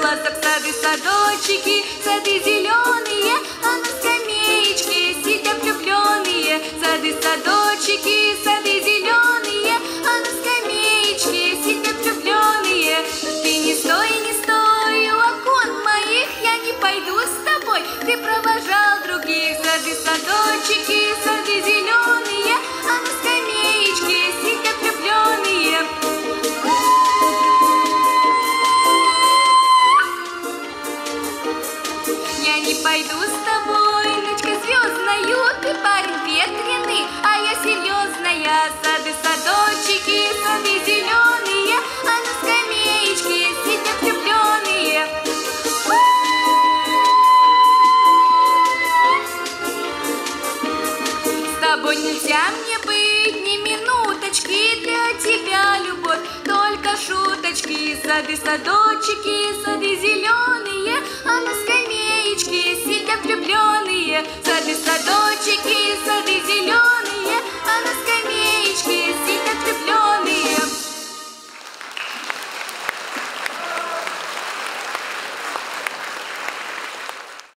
глазок, сады, садочки, сады зеленые, а на скамеечке сидят влюбленные. Сады, садочки, сады зеленые, а на скамеечке сидят влюбленные. Ты не стой у окон моих, я не пойду с тобой, ты провожал других. Сады, садочки, сады зеленые, а на скамеечке сидят влюбленные. Я не пойду с тобой, ночка звездною, ты парень ветреный, а я серьезная. Сады, садочки, сады зеленые, а на скамеечке сидят влюбленные. С тобой нельзя мне быть ни минуточки, для тебя любовь только шуточки. Сады, садочки, сады зеленые, а на скамеечке сидят влюбленные. Сады, садочки, сады зеленые, а на скамеечке